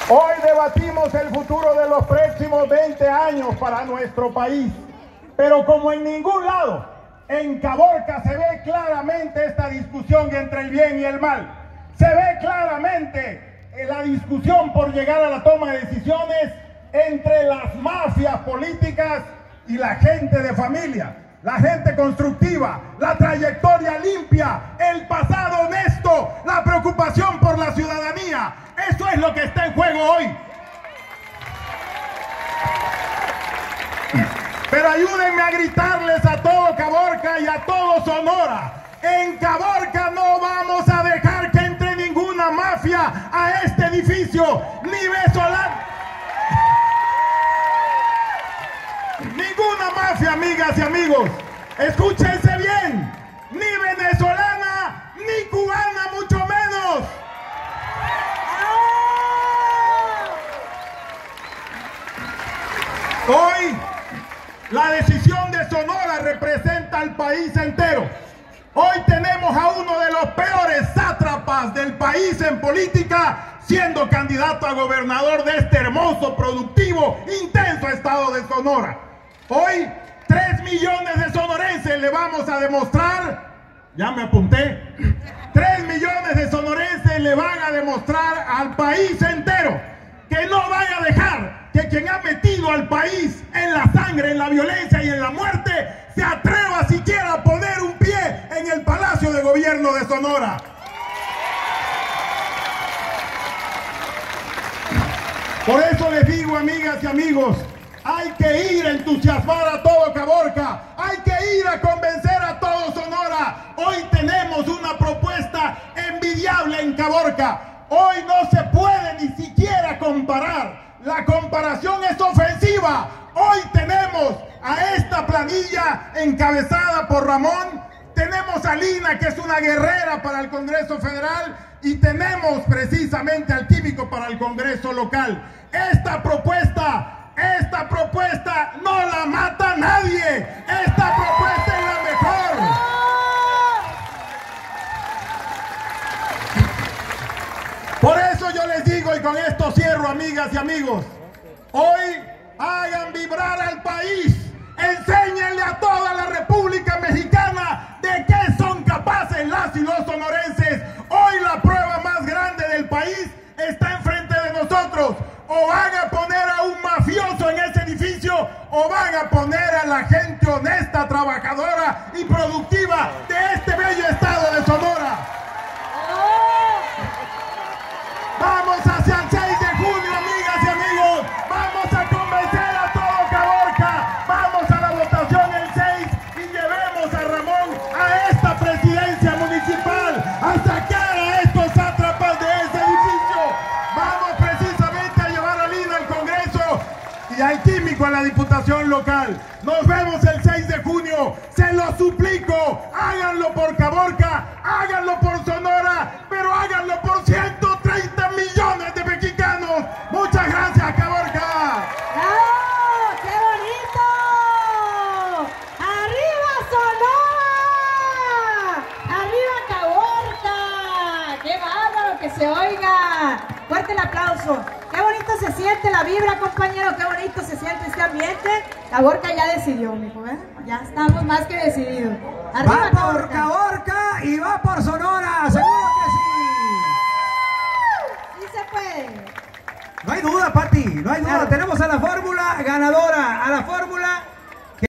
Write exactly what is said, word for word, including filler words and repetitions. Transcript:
Hoy debatimos el futuro de los próximos veinte años para nuestro país, pero como en ningún lado, en Caborca se ve claramente esta discusión entre el bien y el mal. Se ve claramente la discusión por llegar a la toma de decisiones entre las mafias políticas y la gente de familia, la gente constructiva, la trayectoria limpia, el pasado honesto, la preocupación por la ciudadanía. Eso es lo que está en juego hoy. Pero ayúdenme a gritarles a todo Caborca y a todo Sonora. En Caborca no vamos a dejar que entre ninguna mafia a este edificio, ni venezolana. Ninguna mafia, amigas y amigos. Escúchense bien. Ni venezolana, ni cubana, mucho menos. Hoy, la decisión de Sonora representa al país entero. Hoy tenemos a uno de los peores sátrapas del país en política, siendo candidato a gobernador de este hermoso, productivo, intenso estado de Sonora. Hoy, tres millones de sonorenses le vamos a demostrar, ya me apunté, tres millones de sonorenses le van a demostrar al país entero que no van a dejar que quien ha metido al país en la sangre, en la violencia y en la muerte, se atreva siquiera a poner un pie en el Palacio de Gobierno de Sonora. Por eso les digo, amigas y amigos, hay que ir a entusiasmar a todo Caborca, hay que ir a convencer a todo Sonora. Hoy tenemos una propuesta envidiable en Caborca. Hoy no se puede ni siquiera comparar. La comparación es ofensiva. Hoy tenemos a esta planilla encabezada por Ramón, tenemos a Lina, que es una guerrera para el Congreso Federal, y tenemos precisamente al químico para el Congreso local. Esta propuesta, esta propuesta no la mata nadie. Esta propuesta es la mejor. Por eso yo les digo, y con esto cierro, amigas y amigos, hoy hagan vibrar al país, enséñenle a toda la República Mexicana de qué son capaces las y los sonorenses. Hoy la prueba más grande del país está enfrente de nosotros. O van a poner a un mafioso en ese edificio, o van a poner a la gente honesta, trabajadora y productiva de este bello estado de Sonora. Vamos hacia el seis de junio, amigas y amigos. Vamos a convencer a todo Caborca. Vamos a la votación el seis y llevemos a Ramón a esta presidencia municipal, a sacar a estos sátrapas de ese edificio. Vamos precisamente a llevar a Lina al Congreso y al químico a la Diputación local. Nos vemos el seis de junio. Se lo suplico. Háganlo por Caborca, háganlo por Sonora, pero háganlo por ciento treinta millones de mexicanos. Muchas gracias, Caborca. ¡Oh, qué bonito! ¡Arriba Sonora! ¡Arriba Caborca! ¡Qué bárbaro que se oiga! Fuerte el aplauso. Qué bonito se siente la vibra, compañero. Qué bonito se siente este ambiente. Caborca ya decidió, mijo, ¿eh? Ya estamos más que decididos. Arriba, va por Caborca. Caborca y va por Sonora. Seguro que sí. Sí se puede. No hay duda, Pati. No hay duda. Claro. Tenemos a la fórmula ganadora.